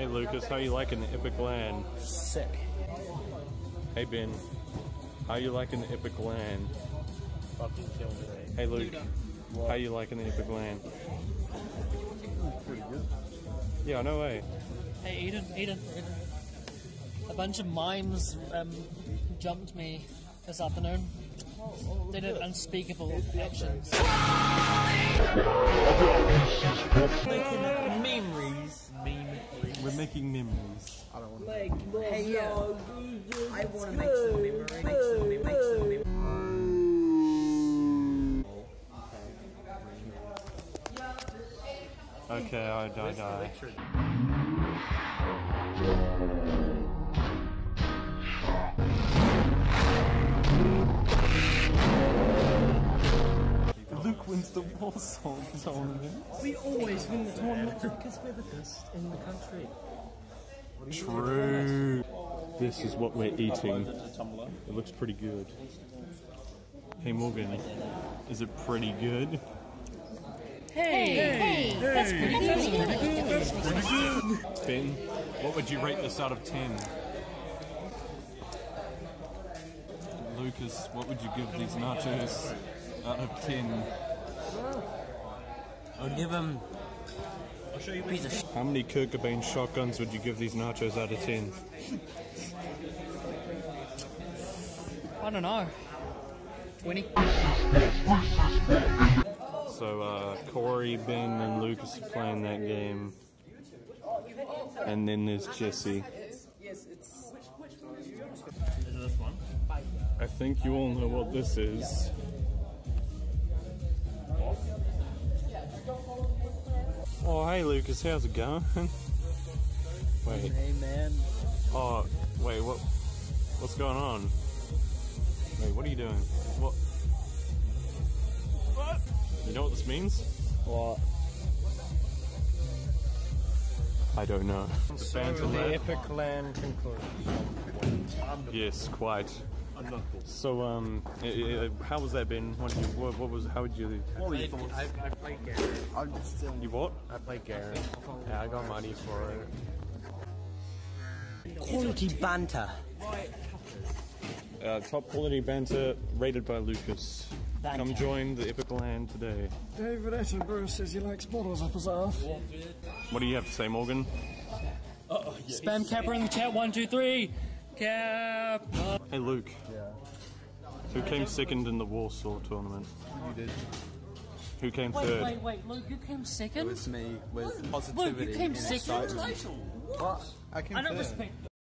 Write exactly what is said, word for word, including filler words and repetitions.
Hey Lucas, how you liking the Epic Land? Sick. Hey Ben, how you liking the Epic Land? Fucking killing it. Hey Luke, how you liking the Epic Land? Pretty good. Yeah, no way. Hey Eden, Eden, Eden. A bunch of mimes um, jumped me this afternoon. They did unspeakable actions. Making memories. Memories. We're making memories. I don't want to. Like, Hey, yeah. no, I want to make some memories. Make some memories. Make some memories. Okay, I die, die. Luke wins the Warsaw tournament. we always win the tournament because we're the best in the country. True. This is what we're eating. It looks pretty good. Hey Morgan, is it pretty good? Hey, hey, that's pretty good. Ben, what would you rate this out of ten? Lucas, what would you give these nachos out of ten? I would give him a piece of shit. How many Kirkabane shotguns would you give these nachos out of ten? I don't know. twenty. So uh, Corey, Ben, and Lucas are playing that game, and then there's Jesse. Is it this one? I think you all know what this is. Oh, hey Lucas, how's it going? Wait. Hey man. Oh, wait, what? What's going on? Wait, what are you doing? What? What? You know what this means? What? I don't know. So the Epic Land concludes. Yes, quite. So, um, i i how was that, Ben? What, did you, what, what was? How would you? What were your thoughts? I, I played Garen. I'm just still. You what? I played Garen. Yeah, I got money for it. Quality banter. Uh, top quality banter rated by Lucas. Banter. Come join the Epic Land today. David Attenborough says he likes bottles up his ass. What do you have to say, Morgan? Spam Capper in the chat. One, two, three. Cap. Hey Luke. Yeah. Who came second in the Warsaw tournament? You did. Who came Wait, third? wait, wait. Luke, you came second. It was me with Luke, positivity you came and second. excitement. What? I came I don't third. respect.